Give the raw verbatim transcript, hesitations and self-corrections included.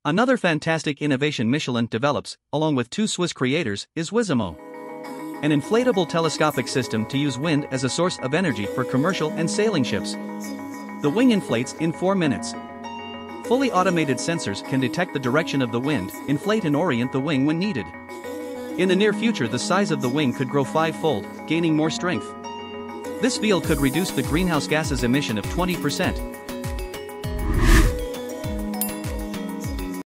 Another fantastic innovation Michelin develops, along with two Swiss creators, is Wisamo, an inflatable telescopic system to use wind as a source of energy for commercial and sailing ships. The wing inflates in four minutes. Fully automated sensors can detect the direction of the wind, inflate and orient the wing when needed. In the near future, the size of the wing could grow five-fold, gaining more strength. This field could reduce the greenhouse gases emission of twenty percent,